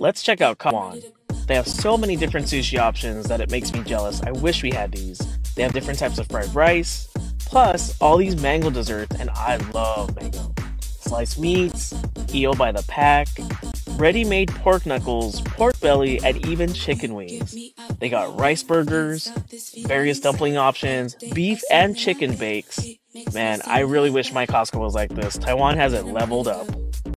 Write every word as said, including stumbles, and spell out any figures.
let's check out Taiwan. They have so many different sushi options that it makes me jealous. I wish we had these. They have different types of fried rice, plus all these mango desserts, and I love mango. Sliced meats, eel by the pack, ready-made pork knuckles, pork belly, and even chicken wings. They got rice burgers, various dumpling options, beef and chicken bakes. Man, I really wish my Costco was like this. Taiwan has it leveled up.